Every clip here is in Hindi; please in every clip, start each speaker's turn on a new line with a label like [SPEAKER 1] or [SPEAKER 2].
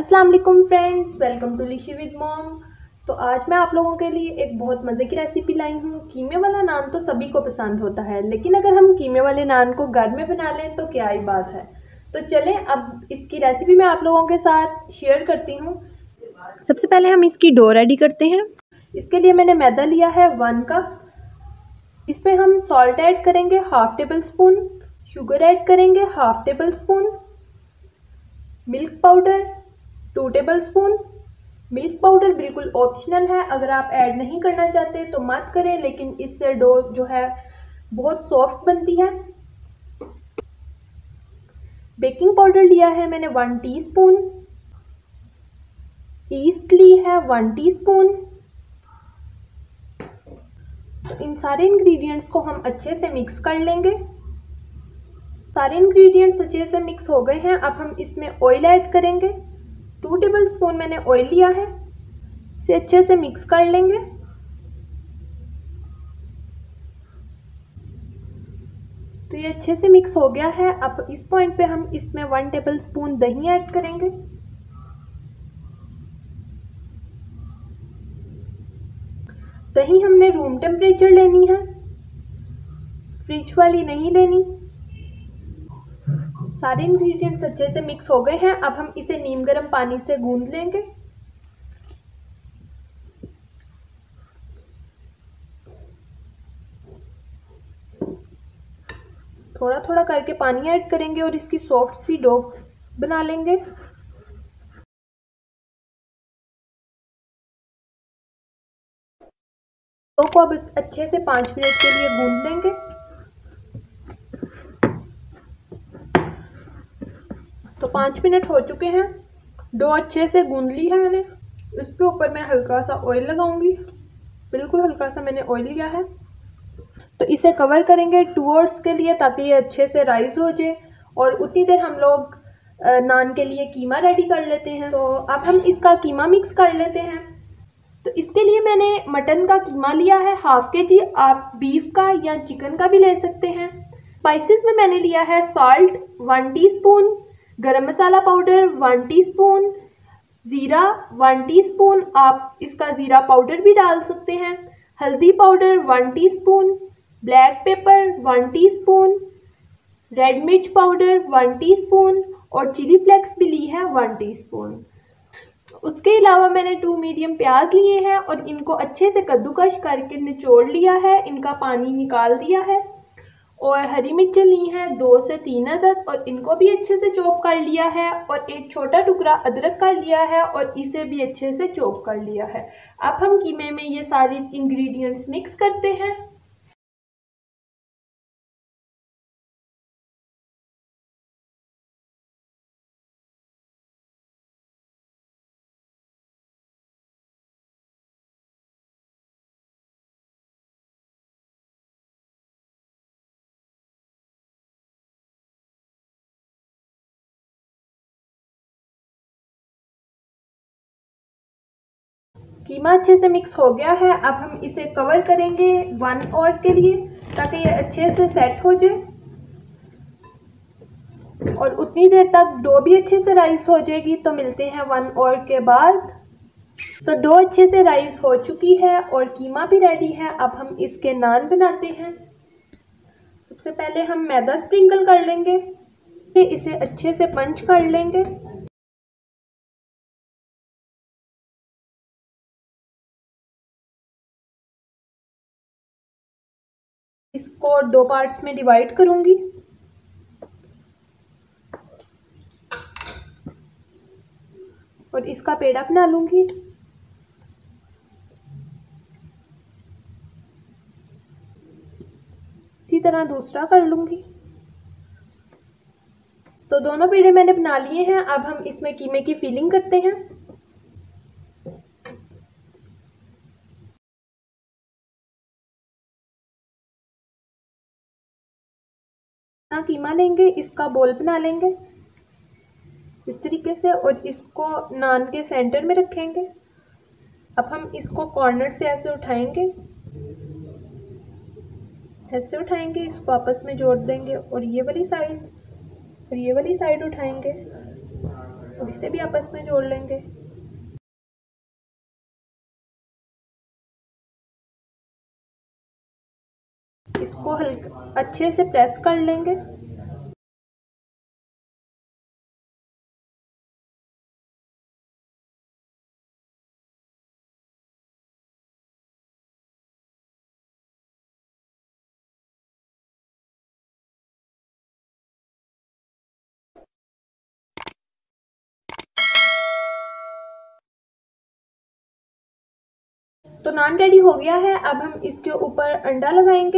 [SPEAKER 1] अस्सलाम वालेकुम friends, welcome to Lishi with mom. तो आज मैं आप लोगों के लिए एक बहुत मज़े की रेसिपी लाई हूँ। कीमे वाला नान तो सभी को पसंद होता है, लेकिन अगर हम कीमे वाले नान को घर में बना लें तो क्या ही बात है। तो चलें अब इसकी रेसिपी मैं आप लोगों के साथ शेयर करती हूँ। सबसे पहले हम इसकी डो रेडी करते हैं। इसके लिए मैंने मैदा लिया है 1 कप। इसमें हम सॉल्ट ऐड करेंगे 1/2 टेबल स्पून, शुगर ऐड करेंगे 1/2 tablespoon, milk powder 2 tablespoon. Milk powder बिल्कुल ऑप्शनल है, अगर आप ऐड नहीं करना चाहते तो मत करें, लेकिन इससे डो जो है बहुत सॉफ्ट बनती है। बेकिंग पाउडर लिया है मैंने 1 टीस्पून, ईस्ट ली है 1 टीस्पून। तो इन सारे इंग्रेडिएंट्स को हम अच्छे से मिक्स कर लेंगे। सारे इंग्रेडिएंट्स अच्छे से मिक्स हो गए हैं। अब हम इसमें ऑयल ऐड करेंगे। 2 टेबल स्पून मैंने ऑयल लिया है, इसे अच्छे से मिक्स कर लेंगे। तो ये अच्छे से मिक्स हो गया है। अब इस पॉइंट पे हम इसमें 1 टेबल स्पून दही ऐड करेंगे। दही हमने रूम टेम्परेचर लेनी है, फ्रिज वाली नहीं लेनी। सारे इंग्रेडिएंट्स अच्छे से मिक्स हो गए हैं। अब हम इसे नीम गर्म पानी से गूंद लेंगे। थोड़ा थोड़ा करके पानी ऐड करेंगे और इसकी सॉफ्ट सी डो बना लेंगे। डो को अब अच्छे से 5 मिनट के लिए गूंद लेंगे। तो 5 मिनट हो चुके हैं, डो अच्छे से गूंद ली है मैंने। इसके ऊपर मैं हल्का सा ऑयल लगाऊंगी, बिल्कुल हल्का सा मैंने ऑयल लिया है। तो इसे कवर करेंगे 2 आवर्स के लिए, ताकि ये अच्छे से राइस हो जाए। और उतनी देर हम लोग नान के लिए कीमा रेडी कर लेते हैं। तो अब हम इसका कीमा मिक्स कर लेते हैं। तो इसके लिए मैंने मटन का कीमा लिया है 1/2 kg। आप बीफ का या चिकन का भी ले सकते हैं। स्पाइसेस में मैंने लिया है सॉल्ट 1 टीस्पून, गरम मसाला पाउडर 1 टीस्पून, ज़ीरा 1 टीस्पून, आप इसका ज़ीरा पाउडर भी डाल सकते हैं, हल्दी powder 1 teaspoon, black pepper 1 teaspoon, red मिर्च पाउडर 1 टीस्पून और चिली फ्लेक्स भी ली है 1 टीस्पून। उसके अलावा मैंने 2 मीडियम प्याज लिए हैं और इनको अच्छे से कद्दूकश करके निचोड़ लिया है, इनका पानी निकाल दिया है। और हरी मिर्च ली हैं 2 से 3 अदद और इनको भी अच्छे से चॉप कर लिया है। और एक छोटा टुकड़ा अदरक का लिया है और इसे भी अच्छे से चॉप कर लिया है। अब हम कीमे में ये सारी इंग्रेडिएंट्स मिक्स करते हैं। कीमा अच्छे से मिक्स हो गया है। अब हम इसे कवर करेंगे 1 आवर के लिए, ताकि ये अच्छे से सेट हो जाए। और उतनी देर तक डो भी अच्छे से राइस हो जाएगी। तो मिलते हैं 1 आवर के बाद। तो डो अच्छे से राइस हो चुकी है और कीमा भी रेडी है। अब हम इसके नान बनाते हैं। सबसे पहले हम मैदा स्प्रिंकल कर लेंगे, इसे अच्छे से पंच कर लेंगे। इसको 2 पार्ट्स में डिवाइड करूंगी। और इसका पेड़ा बना लूंगी। इसी तरह दूसरा कर लूंगी। तो दोनों पेड़े मैंने बना लिए हैं। अब हम इसमें कीमे की फिलिंग करते हैं। कीमा लेंगे, इसका बोल बना लेंगे इस तरीके से और इसको नान के सेंटर में रखेंगे। अब हम इसको कॉर्नर से ऐसे उठाएंगे, इसको आपस में जोड़ देंगे और ये वाली साइड उठाएंगे और इसे भी आपस में जोड़ लेंगे। इसको हल्का अच्छे से प्रेस कर लेंगे। तो नान रेडी हो गया है। अब हम इसके ऊपर अंडा लगाएंगे।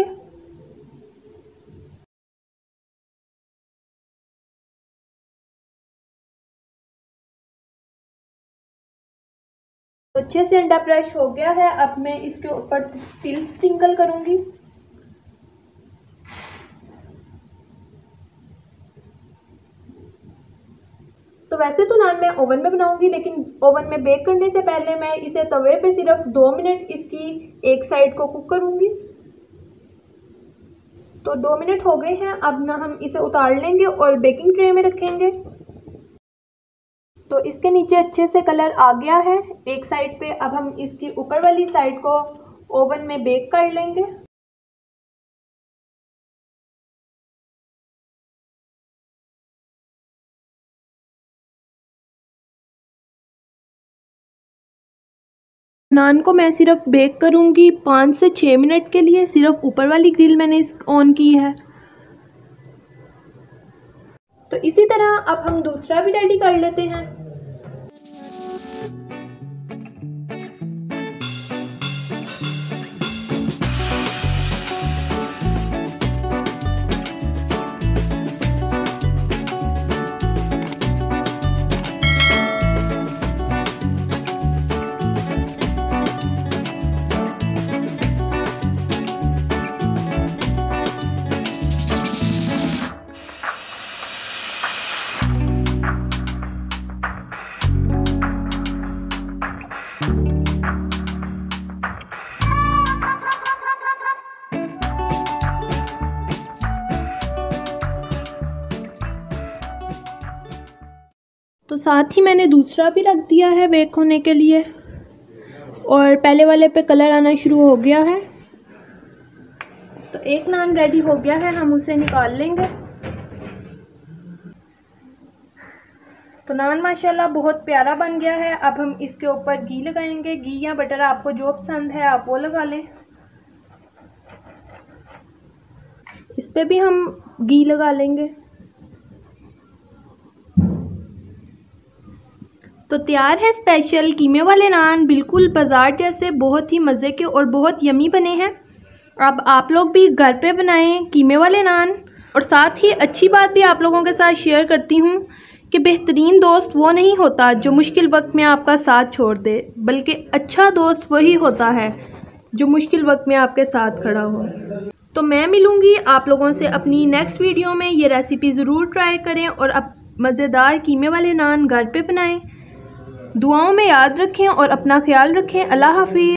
[SPEAKER 1] तो अच्छे से अंडा ब्रश हो गया है। अब मैं इसके ऊपर तिल स्प्रिंकल करूंगी। तो वैसे तो नान मैं ओवन में बनाऊंगी, लेकिन ओवन में बेक करने से पहले मैं इसे तवे पे सिर्फ 2 मिनट इसकी एक साइड को कुक करूंगी। तो 2 मिनट हो गए हैं। अब ना हम इसे उतार लेंगे और बेकिंग ट्रे में रखेंगे। तो इसके नीचे अच्छे से कलर आ गया है एक साइड पे। अब हम इसकी ऊपर वाली साइड को ओवन में बेक कर लेंगे। नान को मैं सिर्फ बेक करूंगी 5 से 6 मिनट के लिए। सिर्फ ऊपर वाली ग्रिल मैंने ऑन की है। तो इसी तरह अब हम दूसरा भी रेडी कर लेते हैं। तो साथ ही मैंने दूसरा भी रख दिया है बेक होने के लिए, और पहले वाले पे कलर आना शुरू हो गया है। तो एक नान रेडी हो गया है, हम उसे निकाल लेंगे। तो नान माशाल्लाह बहुत प्यारा बन गया है। अब हम इसके ऊपर घी लगाएंगे। घी या बटर आपको जो पसंद है आप वो लगा लें। इस पे भी हम घी लगा लेंगे। तो तैयार है स्पेशल कीमे वाले नान, बिल्कुल बाज़ार जैसे, बहुत ही मज़े के और बहुत यमी बने हैं। अब आप लोग भी घर पे बनाएं कीमे वाले नान। और साथ ही अच्छी बात भी आप लोगों के साथ शेयर करती हूँ कि बेहतरीन दोस्त वो नहीं होता जो मुश्किल वक्त में आपका साथ छोड़ दे, बल्कि अच्छा दोस्त वही होता है जो मुश्किल वक्त में आपके साथ खड़ा हो। तो मैं मिलूँगी आप लोगों से अपनी नेक्स्ट वीडियो में। ये रेसिपी ज़रूर ट्राई करें और अब मज़ेदार कीमे वाले नान घर पे बनाएं। दुआओं में याद रखें और अपना ख्याल रखें। अल्लाह हाफिज़।